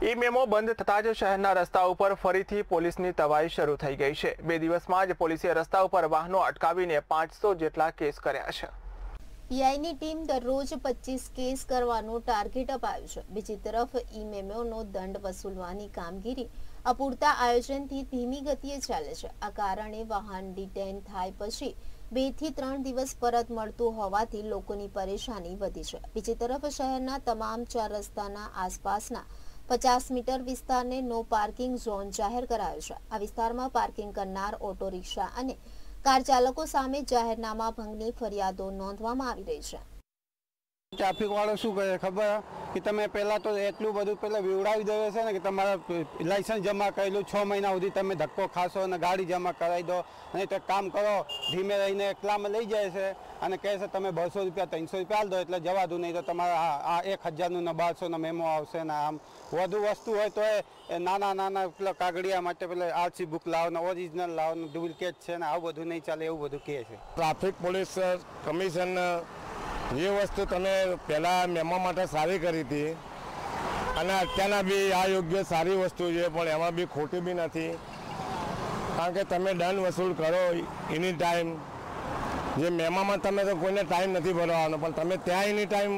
ई memo बंद थता ज शहरना रस्ता पर फरीथी पोलीसनी तवाई शरू थई गई है। 2 દિવસમાં જ પોલીસે રસ્તા પર વાહનો અટકાવીને 500 જેટલા કેસ કર્યા છે। પીઆઈની ટીમ દરરોજ 25 કેસ કરવાનું ટાર્ગેટ અપાયું છે। બીજી તરફ ઈ મેમોનો દંડ વસૂલવાની કામગીરી અપૂરતા આયોજનથી ધીમી ગતિએ ચાલે છે। આ કારણે વાહન ડિટેન થાય પછી 2 થી 3 દિવસ પરત મળતું હોવાથી લોકોની પરેશાની વધી છે। બીજી તરફ શહેરના તમામ 4 રસ્તાના આસપાસના 50 મીટર વિસ્તારને નો પાર્કિંગ ઝોન જાહેર કરાયો છે। આ વિસ્તારમાં પાર્કિંગ કરનાર ઓટો રિક્ષા અને કાર ચાલકો સામે જાહેરનામા ભંગની ફરિયાદો નોંધવામાં આવી રહી છે। ટ્રાફિક વાળો શું કહે ખબર કે તમે પહેલા તો એટલું બધું પહેલા વિવડાવી દેવે છે ને કે તમારા લાયસન્સ જમા કરેલું 6 મહિના સુધી તમે ધક્કો ખાશો અને ગાડી જમા કરાવી દો, નહીં તો કામ કરો ધીમે રહીને એકલામાં લઈ જાય છે અને કહે છે તમે 200 રૂપિયા 300 રૂપિયા આલ દો એટલે જવા દો, નહીં તો તમારા આ 1000નું ને 1200નો મેમો આવશે ને આમ વધુ વસ્તુ હોય તો એ નાના પેલા કાગળિયા માટે પેલા આરસી બુક લાવો ને ઓરિજિનલ લાવો ને ડુપ્લિકેટ છે ને આવું બધું નહીં ચાલે એવું બધું કહે છે। ટ્રાફિક પોલીસ કમિશન ये वस्तु तने पहला मेमो माटे सारी करी थी અને અત્યારના બી આ યોગ્ય સારી વસ્તુ છે, પણ એમાં બી ખોટી બી નથી, કારણ કે તમે દંડ વસૂલ કરો એની ટાઈમ જે મેમોમાં તમે તો કોઈને ટાઈમ નથી ભરવાનો, પણ તમે ત્યાં એની ટાઈમ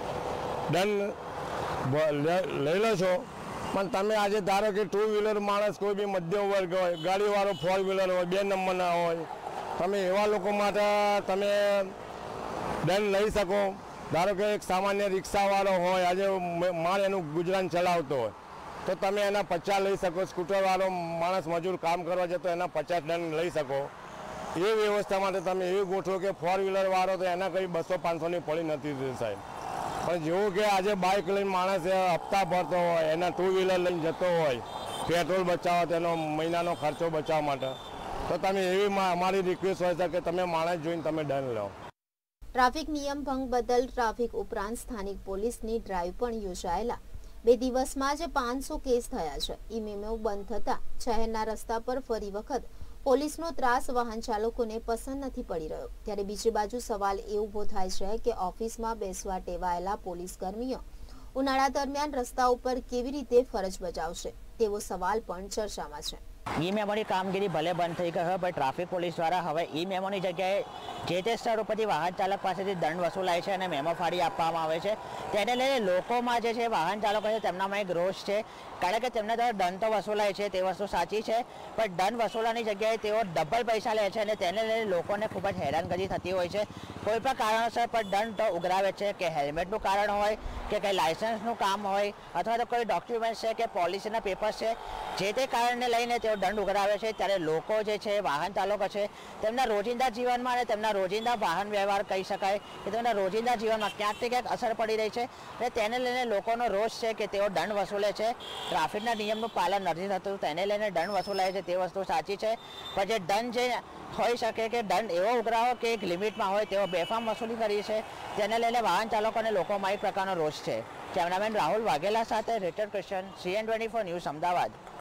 દંડ લઈ લો છો। પણ તમે આજે ધારો કે 2 વ્હીલર માણસ કોઈ બી મધ્યમ વર્ગ હોય, ગાડીવાળો 4 વ્હીલર હોય, 2 નંબરના હોય, તમે એવા લોકો માટે તમે દંડ લઈ શકો। ધારો કે એક સામાન્ય રિક્ષાવાળો હોય, આજે માલ એનું ગુજરાન ચલાવતો હોય તો તમે એના 50 લઈ શકો। સ્કૂટરવાળો માણસ મજૂર કામ કરવા જતો એના 50 દંડ લઈ શકો। એ વ્યવસ્થા માટે તમે એવી ગોઠવો કે 4 વ્હીલરવાળો તો એના કંઈ 200-500ની પડી નથી સાહેબ, પણ જેવું કે આજે બાઇક લઈને માણસ હપ્તા ભરતો હોય, એના 2 વ્હીલર લઈને જતો હોય પેટ્રોલ બચાવવા, તેનો મહિનાનો ખર્ચો બચાવવા માટે, તો તમે એવી અમારી રિક્વેસ્ટ હોય છે કે તમે માણસ જોઈને તમે દંડ લો। ટ્રાફિક નિયમ ભંગ બદલ ટ્રાફિક ઉપરાંત સ્થાનિક પોલીસની ડ્રાઈવ પણ યોજાયેલા 2 દિવસમાં જ 500 કેસ થયા છે। ઈ મેમો બંધ થતા શહેરના રસ્તા પર ફરી વખત પોલીસનો ત્રાસ વાહન ચાલકોને પસંદ નથી પડી રહ્યો। ત્યારે બીજી બાજુ સવાલ એ ઊભો થાય છે કે ઓફિસમાં બેસવા ટેવાયેલા પોલીસ કર્મીઓ ઉનાળા દરમિયાન રસ્તા ઉપર કેવી રીતે ફરજ બજાવશે તેવો સવાલ પણ ચર્ચામાં છે। ई मेमोनी कामगीरी भले बंद थी गई है, पर ट्राफिक पुलिस द्वारा हवे ई मेमोनी जगह जे स्थळो परथी वाहन चालक पासेथी दंड वसूलाय छे अने मेमो फाड़ी आपवामां आवे छे। तेने लईने लोकोमां जे छे वाहन चालको छे तेमनामां एक रोष छे, कारण के तेमना द्वारा दंड तो वसूलाय छे ते वस्तु साची छे, पण दंड वसूलवानी जग्याए तेओ डबल पैसा ले छे अने तेने लईने लोकोने खूब ज हैरानगति थती होय छे। कोई पण कारणोसर पण दंड तो उघरावे छे, के हेल्मेटनुं कारण होय के कंई लायसन्सनुं काम होय अथवा तो कोई डॉक्युमेंट्स छे के पॉलिसीना पेपर्स छे, जे ते कारणने लईने तेओ दंड उघरावे छे। त्यारे लोको जे छे वाहन चालको छे तेमना रोजिंदा जीवनमां अने तेमना रोजिंदा वाहन व्यवहार कही शकाय के तेमना रोजिंदा जीवनमां क्यांक ने क्यांक असर पड़ी रही छे अने तेने लईने लोकोनो रोष छे के तेओ दंड वसूले छे। ट्राफिकना नियमनुं पालन નથી થતું, તેને લઈને દંડ વસૂલાય છે તે વસ્તુ સાચી છે, પણ જે દંડ જે હોઈ શકે કે દંડ એવો ઉઘરાવો કે એક લિમિટમાં હોય તેવો બેફામ વસૂલી કરી છે, તેને લઈને વાહન ચાલકો અને લોકોમાં એક પ્રકારનો રોષ છે। કેમેરામેન રાહુલ વાઘેલા સાથે return Christian, CN24 news, Ahmedabad.